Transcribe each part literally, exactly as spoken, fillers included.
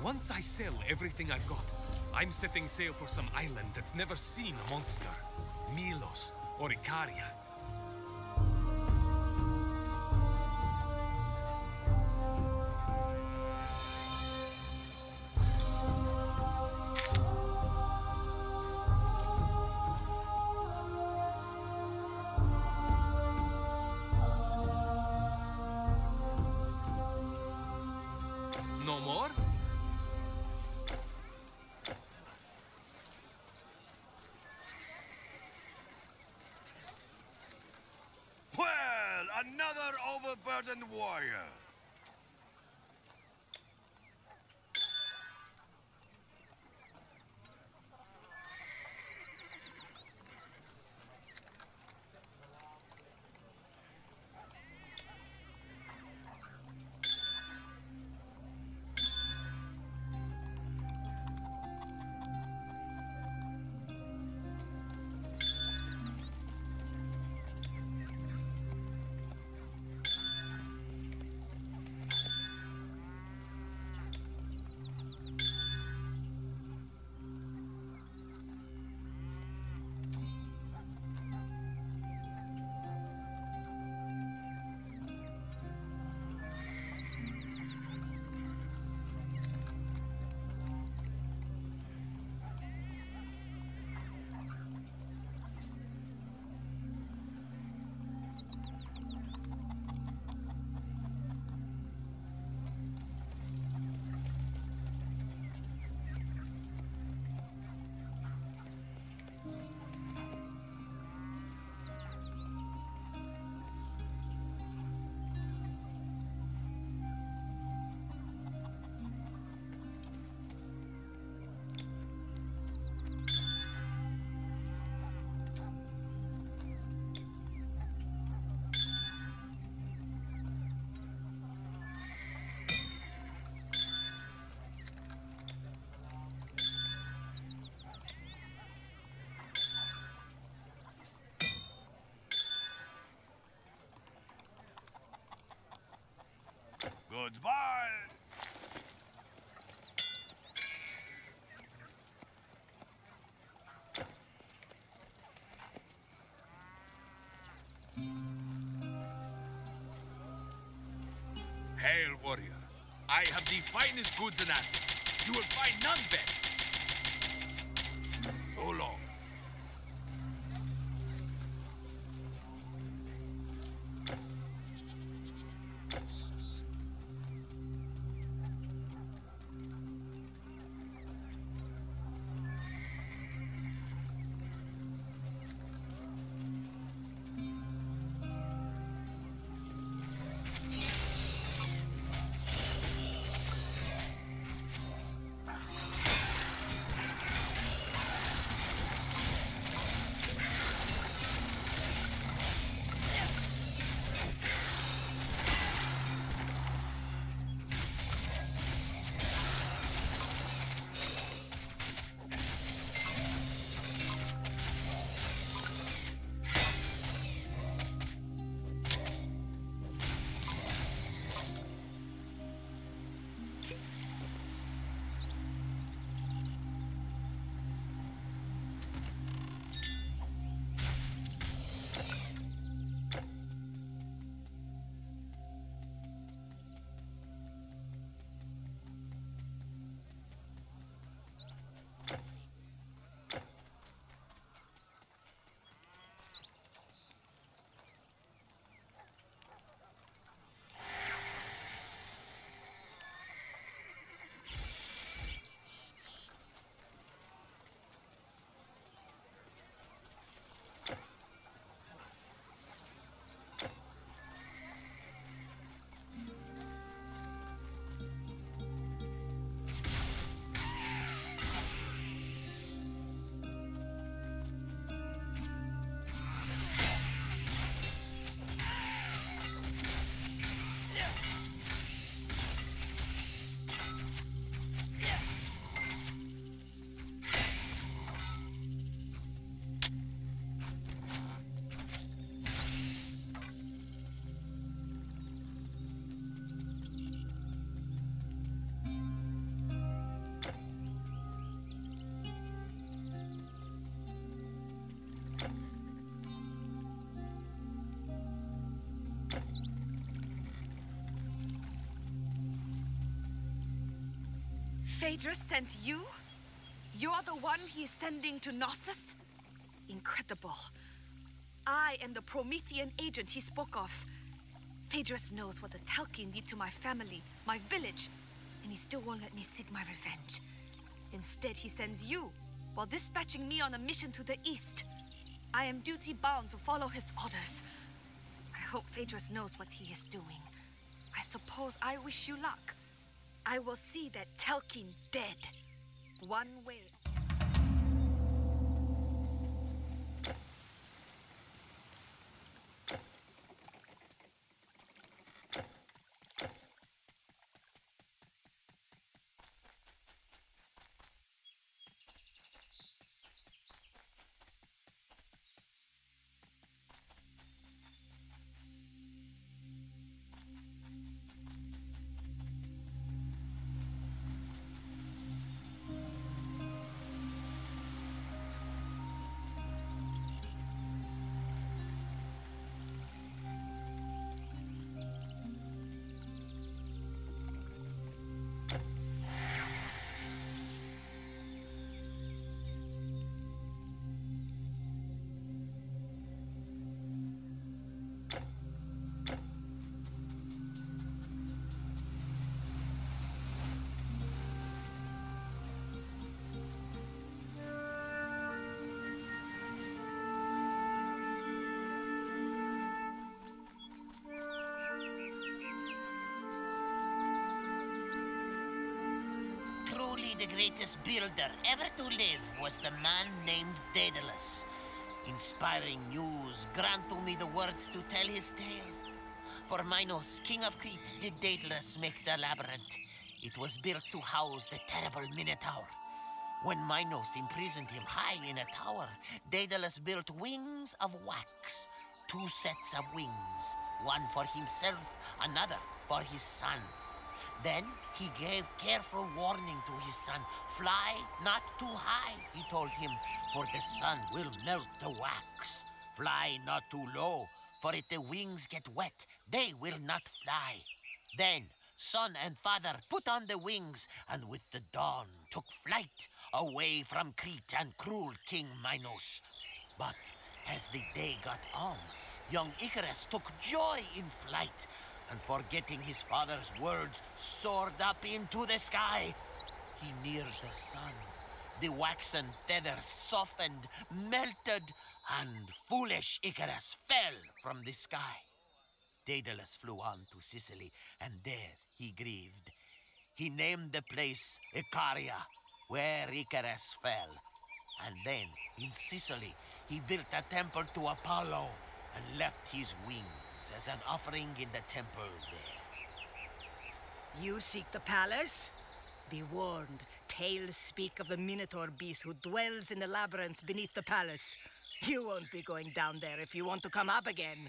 Once I sell everything I've got, I'm setting sail for some island that's never seen a monster. Milos or Icaria. No more? Well, another overburdened warrior. Goodbye! Hail, warrior. I have the finest goods in Athens. You will find none better. So long. Phaedrus sent you? You're the one he's sending to Knossos? Incredible. I am the Promethean agent he spoke of. Phaedrus knows what the Telki did to my family, my village, and he still won't let me seek my revenge. Instead, he sends you, while dispatching me on a mission to the east. I am duty-bound to follow his orders. I hope Phaedrus knows what he is doing. I suppose I wish you luck. I will see that Telkin dead. One way. Truly the greatest builder ever to live was the man named Daedalus. Inspiring news grant to me the words to tell his tale. For Minos, king of Crete, did Daedalus make the labyrinth. It was built to house the terrible Minotaur. When Minos imprisoned him high in a tower, Daedalus built wings of wax. Two sets of wings, one for himself, another for his son. Then he gave careful warning to his son. Fly not too high, he told him, for the sun will melt the wax. Fly not too low, for if the wings get wet, they will not fly. Then son and father put on the wings, and with the dawn took flight away from Crete and cruel King Minos. But as the day got on, young Icarus took joy in flight, and forgetting his father's words, soared up into the sky. He neared the sun. The waxen feathers softened, melted, and foolish Icarus fell from the sky. Daedalus flew on to Sicily, and there he grieved. He named the place Icaria, where Icarus fell. And then, in Sicily, he built a temple to Apollo and left his wings as an offering in the temple there. You seek the palace? Be warned, tales speak of the Minotaur beast who dwells in the labyrinth beneath the palace. You won't be going down there if you want to come up again.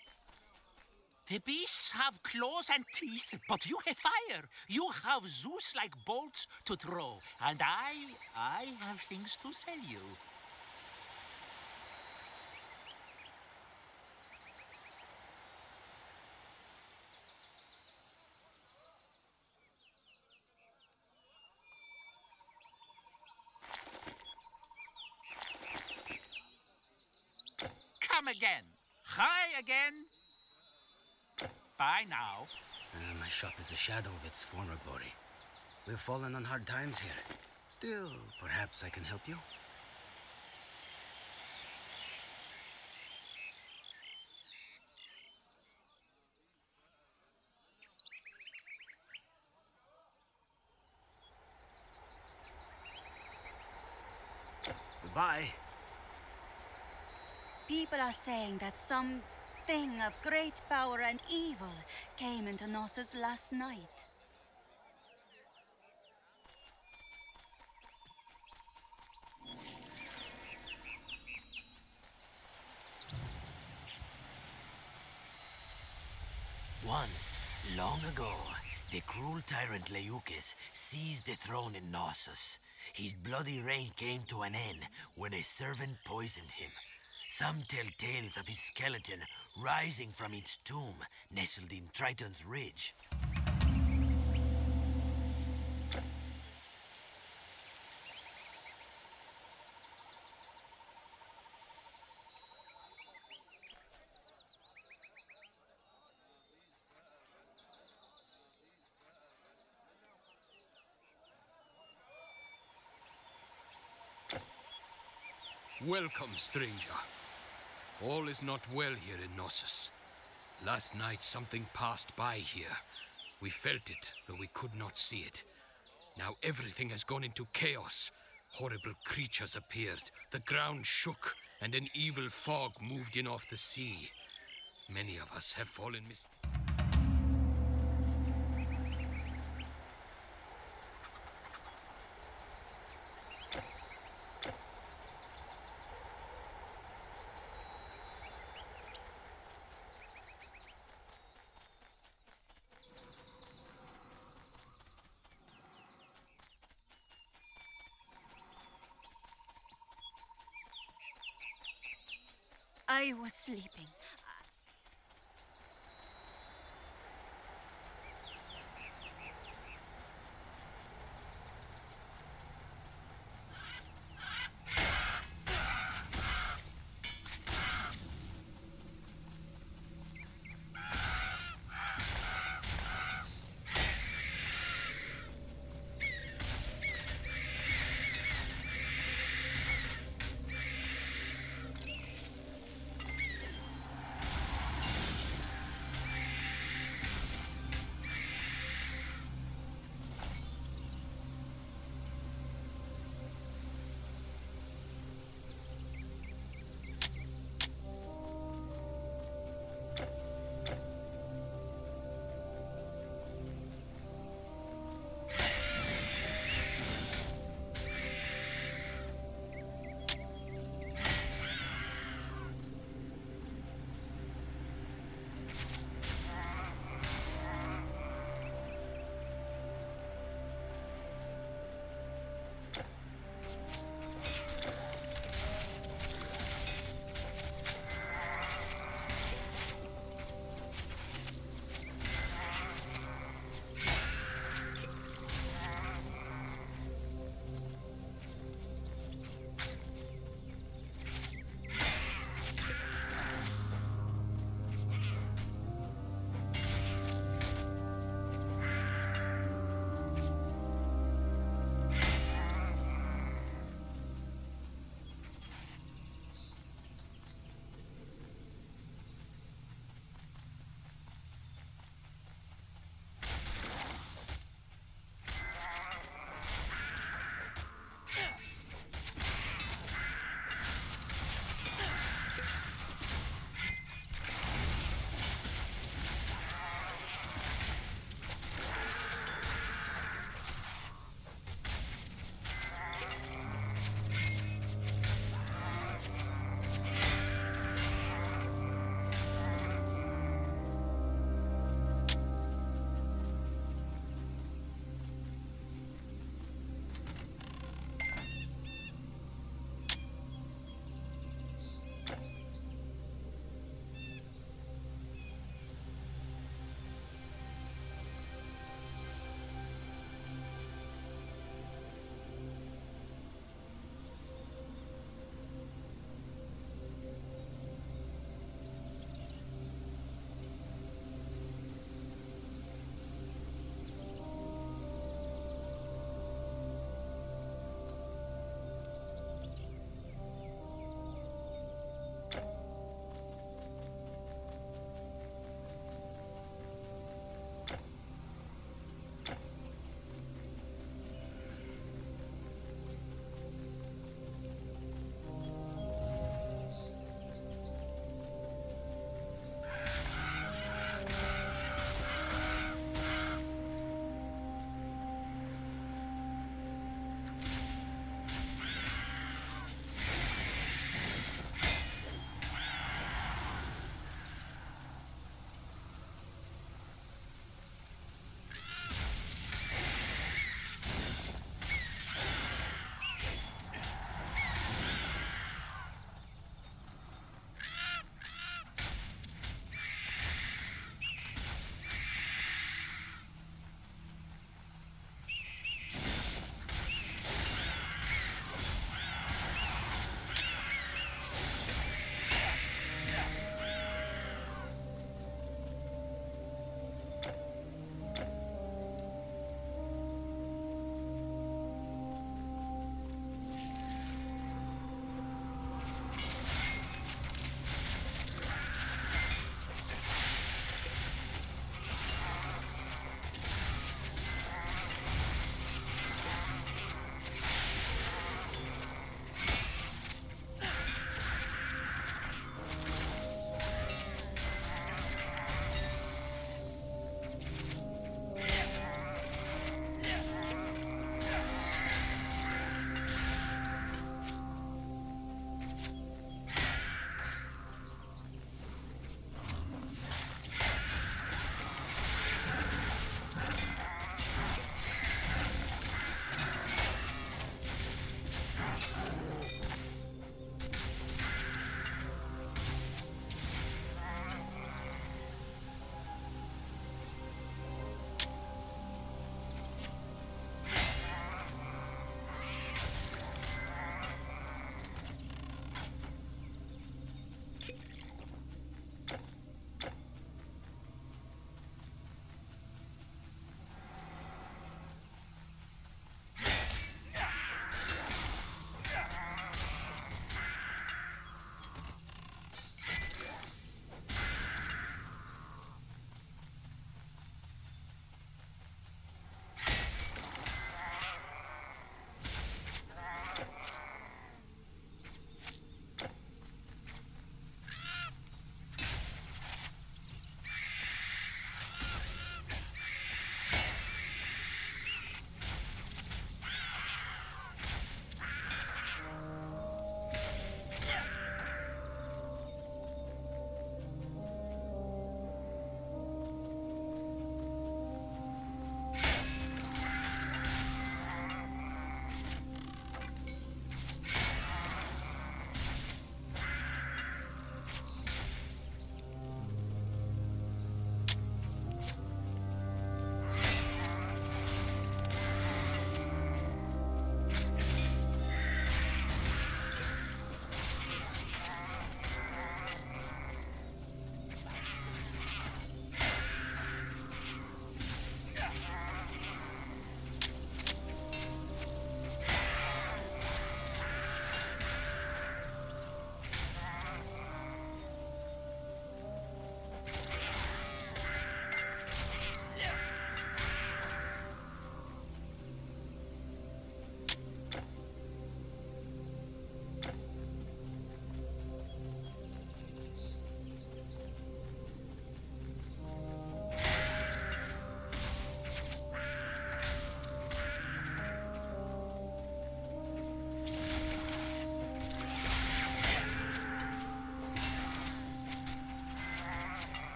The beasts have claws and teeth, but you have fire. You have Zeus-like bolts to throw, and I, I have things to sell you. Come again. High again. Bye now. Uh, my shop is a shadow of its former glory. We've fallen on hard times here. Still, perhaps I can help you? Goodbye. People are saying that some thing of great power and evil came into Knossos last night. Once, long ago, the cruel tyrant Leucus seized the throne in Knossos. His bloody reign came to an end when a servant poisoned him. Some tell tales of his skeleton rising from its tomb, nestled in Triton's ridge. Welcome, stranger. All is not well here in Knossos. Last night something passed by here. We felt it, though we could not see it. Now everything has gone into chaos. Horrible creatures appeared, the ground shook, and an evil fog moved in off the sea. Many of us have fallen mist. I was sleeping.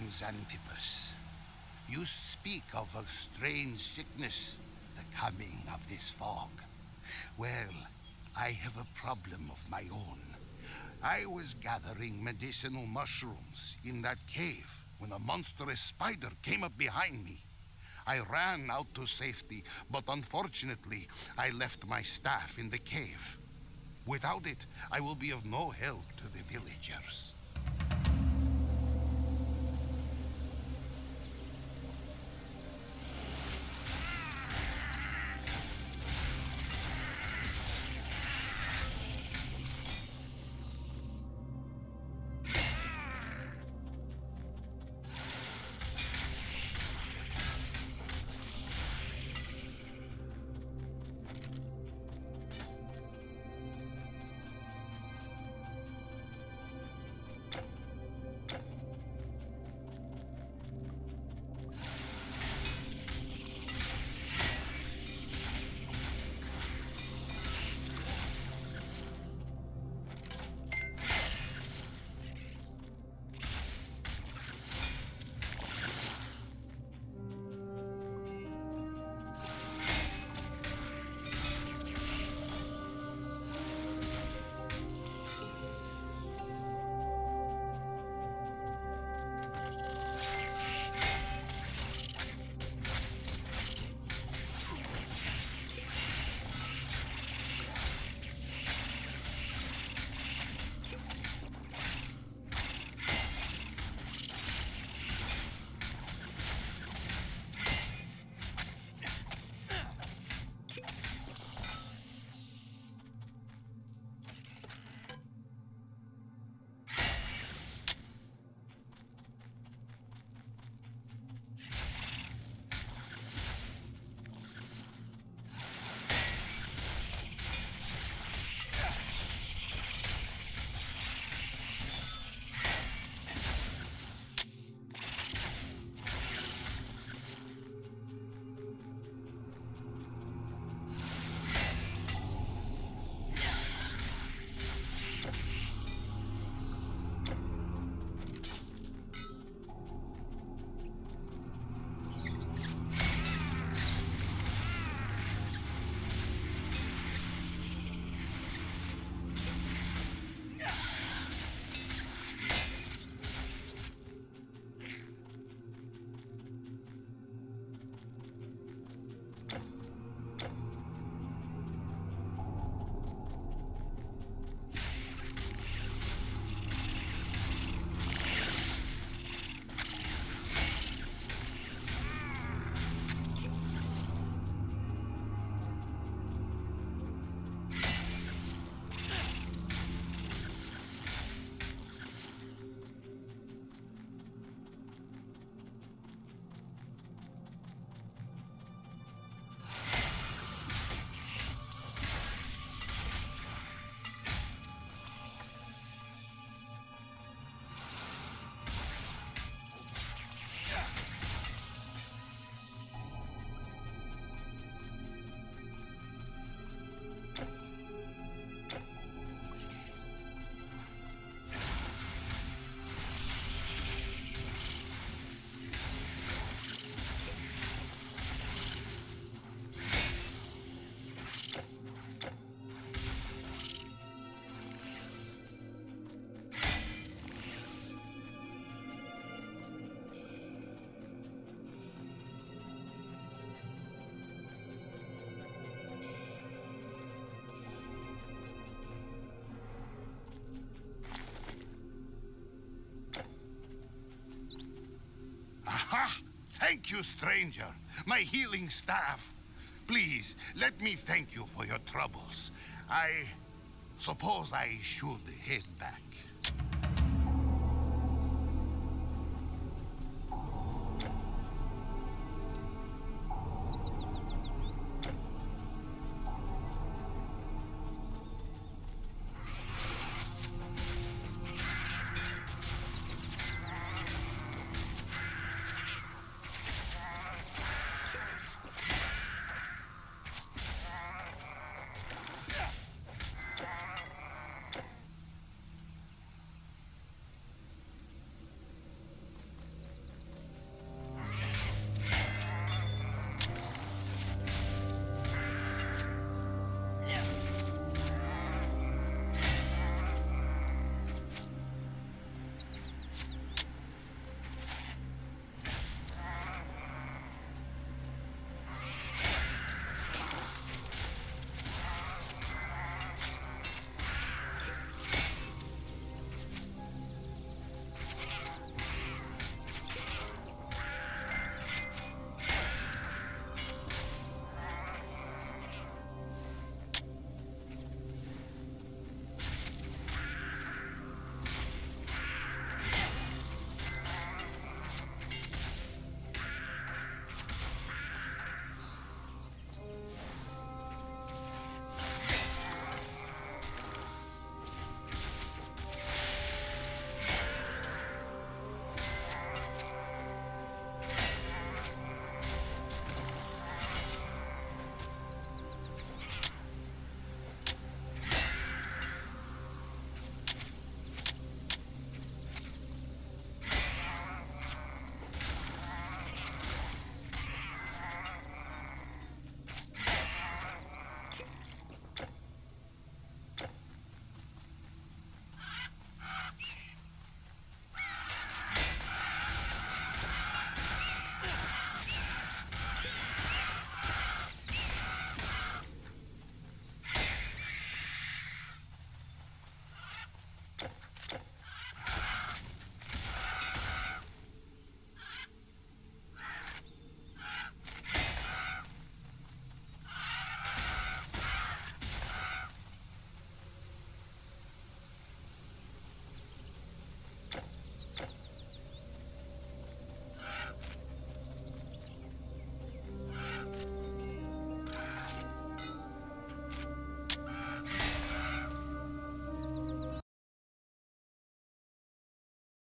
Greetings, Antipas. You speak of a strange sickness, the coming of this fog. Well, I have a problem of my own. I was gathering medicinal mushrooms in that cave when a monstrous spider came up behind me. I ran out to safety, but unfortunately, I left my staff in the cave. Without it, I will be of no help to the villagers. Aha! Thank you, stranger. My healing staff. Please, let me thank you for your troubles. I suppose I should head back.